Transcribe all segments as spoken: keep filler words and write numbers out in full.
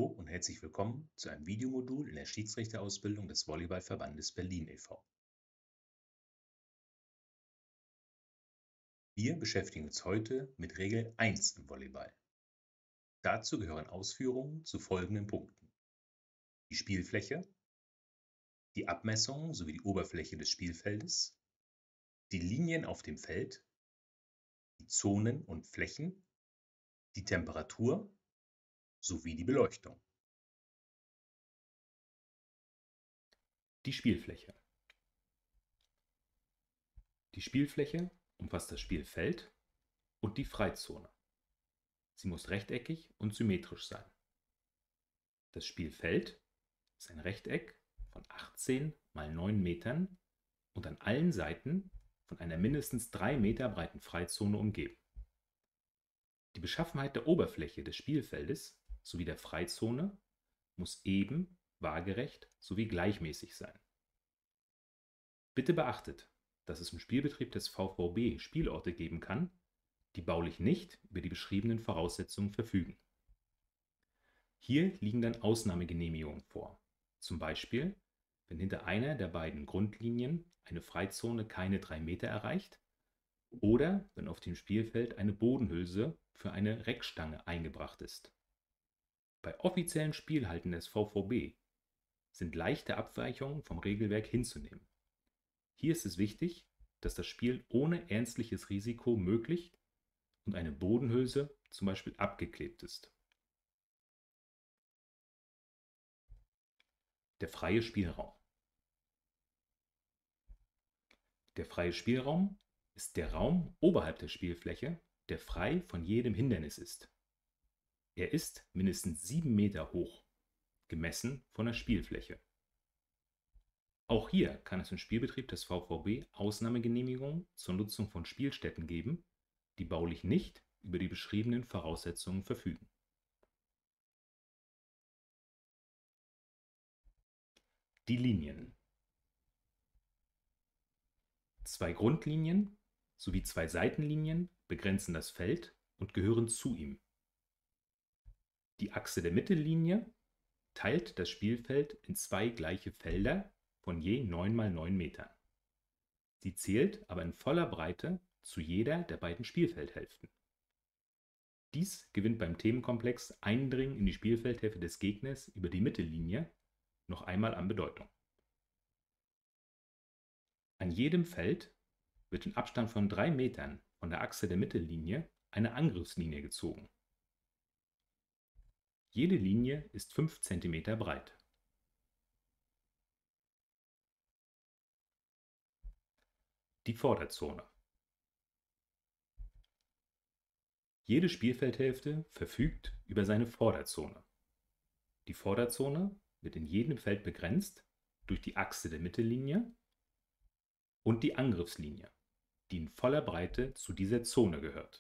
Hallo und herzlich willkommen zu einem Videomodul in der Schiedsrichterausbildung des Volleyballverbandes Berlin e V Wir beschäftigen uns heute mit Regel eins im Volleyball. Dazu gehören Ausführungen zu folgenden Punkten: die Spielfläche, die Abmessungen sowie die Oberfläche des Spielfeldes, die Linien auf dem Feld, die Zonen und Flächen, die Temperatur sowie die Beleuchtung. Die Spielfläche. Die Spielfläche umfasst das Spielfeld und die Freizone. Sie muss rechteckig und symmetrisch sein. Das Spielfeld ist ein Rechteck von achtzehn mal neun Metern und an allen Seiten von einer mindestens drei Meter breiten Freizone umgeben. Die Beschaffenheit der Oberfläche des Spielfeldes sowie der Freizone muss eben, waagerecht sowie gleichmäßig sein. Bitte beachtet, dass es im Spielbetrieb des V V B Spielorte geben kann, die baulich nicht über die beschriebenen Voraussetzungen verfügen. Hier liegen dann Ausnahmegenehmigungen vor, zum Beispiel, wenn hinter einer der beiden Grundlinien eine Freizone keine drei Meter erreicht oder wenn auf dem Spielfeld eine Bodenhülse für eine Reckstange eingebracht ist. Bei offiziellen Spielhalten des V V B sind leichte Abweichungen vom Regelwerk hinzunehmen. Hier ist es wichtig, dass das Spiel ohne ernstliches Risiko möglich und eine Bodenhülse zum Beispiel abgeklebt ist. Der freie Spielraum. Der freie Spielraum ist der Raum oberhalb der Spielfläche, der frei von jedem Hindernis ist. Er ist mindestens sieben Meter hoch, gemessen von der Spielfläche. Auch hier kann es im Spielbetrieb des V V B Ausnahmegenehmigungen zur Nutzung von Spielstätten geben, die baulich nicht über die beschriebenen Voraussetzungen verfügen. Die Linien. Zwei Grundlinien sowie zwei Seitenlinien begrenzen das Feld und gehören zu ihm. Die Achse der Mittellinie teilt das Spielfeld in zwei gleiche Felder von je neun mal neun Metern. Sie zählt aber in voller Breite zu jeder der beiden Spielfeldhälften. Dies gewinnt beim Themenkomplex Eindringen in die Spielfeldhälfte des Gegners über die Mittellinie noch einmal an Bedeutung. An jedem Feld wird in Abstand von drei Metern von der Achse der Mittellinie eine Angriffslinie gezogen. Jede Linie ist fünf Zentimeter breit. Die Vorderzone. Jede Spielfeldhälfte verfügt über seine Vorderzone. Die Vorderzone wird in jedem Feld begrenzt durch die Achse der Mittellinie und die Angriffslinie, die in voller Breite zu dieser Zone gehört.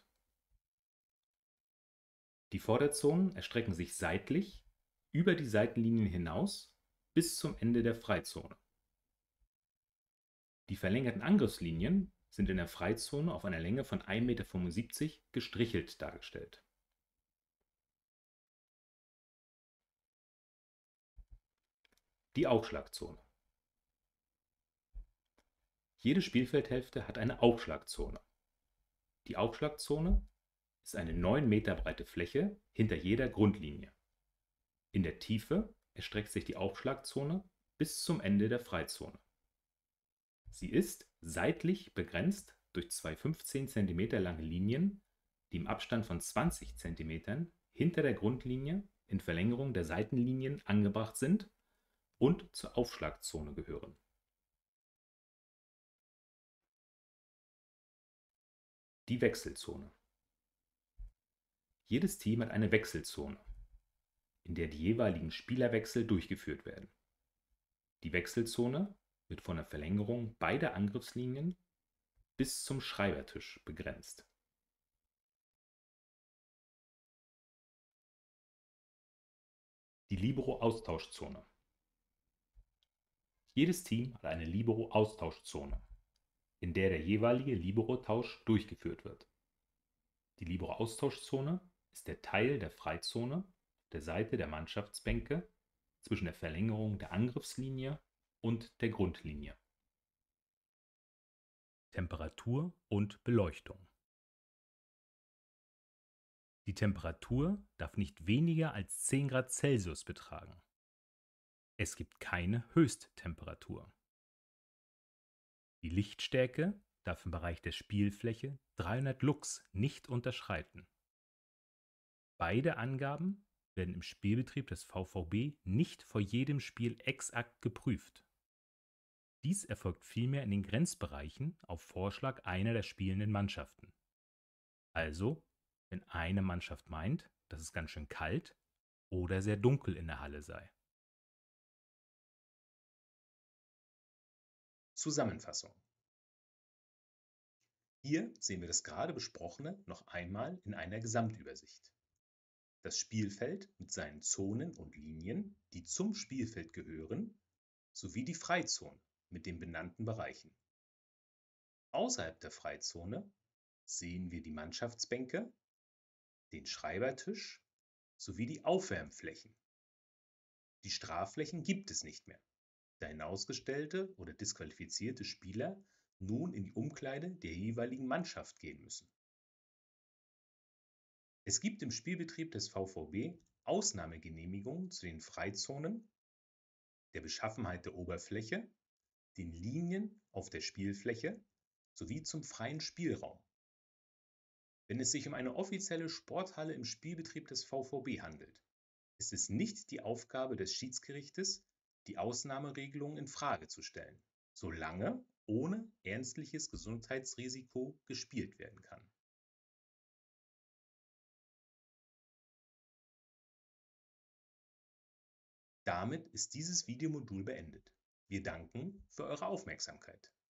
Die Vorderzonen erstrecken sich seitlich über die Seitenlinien hinaus bis zum Ende der Freizone. Die verlängerten Angriffslinien sind in der Freizone auf einer Länge von ein Meter fünfundsiebzig gestrichelt dargestellt. Die Aufschlagzone. Jede Spielfeldhälfte hat eine Aufschlagzone. Die Aufschlagzone ist eine neun Meter breite Fläche hinter jeder Grundlinie. In der Tiefe erstreckt sich die Aufschlagzone bis zum Ende der Freizone. Sie ist seitlich begrenzt durch zwei fünfzehn Zentimeter lange Linien, die im Abstand von zwanzig Zentimetern hinter der Grundlinie in Verlängerung der Seitenlinien angebracht sind und zur Aufschlagzone gehören. Die Wechselzone. Jedes Team hat eine Wechselzone, in der die jeweiligen Spielerwechsel durchgeführt werden. Die Wechselzone wird von der Verlängerung beider Angriffslinien bis zum Schreibertisch begrenzt. Die Libero-Austauschzone. Jedes Team hat eine Libero-Austauschzone, in der der jeweilige Libero-Tausch durchgeführt wird. Die Libero-Austauschzone ist der Teil der Freizone, auf der Seite der Mannschaftsbänke zwischen der Verlängerung der Angriffslinie und der Grundlinie. Temperatur und Beleuchtung. Die Temperatur darf nicht weniger als zehn Grad Celsius betragen. Es gibt keine Höchsttemperatur. Die Lichtstärke darf im Bereich der Spielfläche dreihundert Lux nicht unterschreiten. Beide Angaben werden im Spielbetrieb des V V B nicht vor jedem Spiel exakt geprüft. Dies erfolgt vielmehr in den Grenzbereichen auf Vorschlag einer der spielenden Mannschaften. Also, wenn eine Mannschaft meint, dass es ganz schön kalt oder sehr dunkel in der Halle sei. Zusammenfassung. Hier sehen wir das gerade Besprochene noch einmal in einer Gesamtübersicht. Das Spielfeld mit seinen Zonen und Linien, die zum Spielfeld gehören, sowie die Freizone mit den benannten Bereichen. Außerhalb der Freizone sehen wir die Mannschaftsbänke, den Schreibertisch sowie die Aufwärmflächen. Die Strafflächen gibt es nicht mehr, da hinausgestellte oder disqualifizierte Spieler nun in die Umkleide der jeweiligen Mannschaft gehen müssen. Es gibt im Spielbetrieb des V V B Ausnahmegenehmigungen zu den Freizonen, der Beschaffenheit der Oberfläche, den Linien auf der Spielfläche sowie zum freien Spielraum. Wenn es sich um eine offizielle Sporthalle im Spielbetrieb des V V B handelt, ist es nicht die Aufgabe des Schiedsgerichtes, die Ausnahmeregelungen in Frage zu stellen, solange ohne ernstliches Gesundheitsrisiko gespielt werden kann. Damit ist dieses Videomodul beendet. Wir danken für eure Aufmerksamkeit.